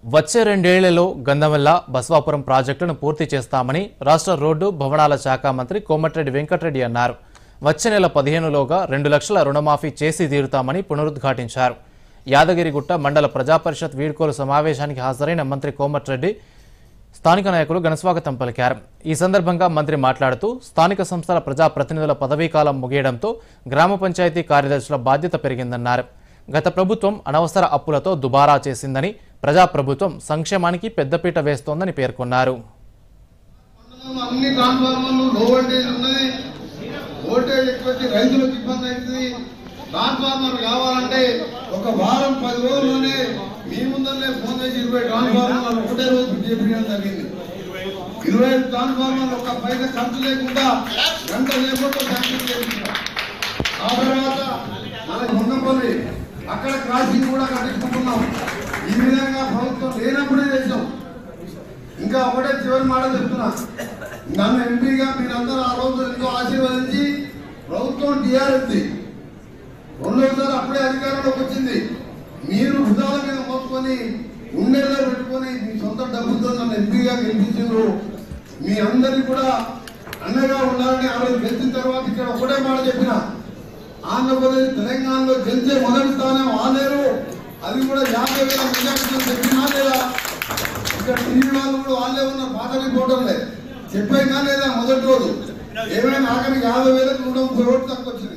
వచ్చే 2 ఏళ్లలో గంధమల్ల బస్వాపురం ప్రాజెక్టును పూర్తి చేస్తామని రాష్ట్ర రోడ్డు భవనాల శాఖ మంత్రి కోమటిరెడ్డి వెంకటరెడ్డి అన్నారు. వచ్చే నెల 15లోగా 2 లక్షల రుణమాఫీ చేసి తీరుతామని పునరుద్ఘాటించారు. యాదగిరిగుట్ట మండల ప్రజాపరిషత్ వీడ్కోలు సమావేశానికి హాజరైన మంత్రి కోమటిరెడ్డి స్థానిక నాయకులు ఘనస్వాగతం పలికారు. ఈ సందర్భంగా మంత్రి మాట్లాడుతూ స్థానిక సంస్థల ప్రజాప్రతినిధుల పదవీకాలం ముగియడంతో గ్రామ పంచాయతీ కార్యదర్శుల బాధ్యత పెరిగిందన్నారు. గత ప్రభుత్వం అనవసర అప్పులతో దుబారా చేసిందని, ప్రజాప్రభుత్వం సంక్షేమానికి పెద్దపీట వేస్తోందని పేర్కొన్నారు. ట్రాన్స్ఫార్మర్ కావాలంటే ఒక వారం 10 రోజుల్లోనే మీ ముందరనే ఫోన్ చేసి 20 ట్రాన్స్ఫార్మర్లు ఒకటే రోజు చేయడం జరిగింది. 20 ట్రాన్స్ఫార్మర్లు ఒక పైసా ఖర్చు లేకుండా గంట లేకుండా శాంక్షన్ చేయించాం. ఆ తర్వాత మన గుండంపల్లి అక్కడ క్రాసింగ్ కూడా కట్టించుకుంటున్నాం. ఈ విధంగా ప్రభుత్వం లేనప్పుడే చేసాం. ఇంకా ఒకటే చివరి మాట చెప్తున్నా, నన్ను ఎంపీగా మీరందరూ ఆ రోజు ఎంతో ఆశీర్వదించి ప్రభుత్వం టీఆర్ఎస్ రెండోసారి అప్పుడే అధికారంలోకి వచ్చింది. మీరు భుజాల మీద మోసుకొని ఉండేలా పెట్టుకొని మీ సొంత డబ్బుతో నన్ను ఎంపీగా గెలిపించారు. మీ అందరికీ కూడా అండగా ఉండాలని ఆవిడ గెలిచిన తర్వాత ఇక్కడ ఒకటే మాట చెప్పిన, ఆంధ్రప్రదేశ్ తెలంగాణలో గెలిచే మొదటి స్థానం ఆలేరు, అది కూడా 50,000 మెజార్టీతో చెప్పినా లేదా? ఇక్కడ టీవీ వాళ్ళు కూడా వాళ్ళే ఉన్న పాత రిపోర్టర్లే చెప్పాయినా లేదా? మొదటి రోజు ఏమైనా ఆఖరికి 50,000 130 ఓట్లు తక్కువ వచ్చింది.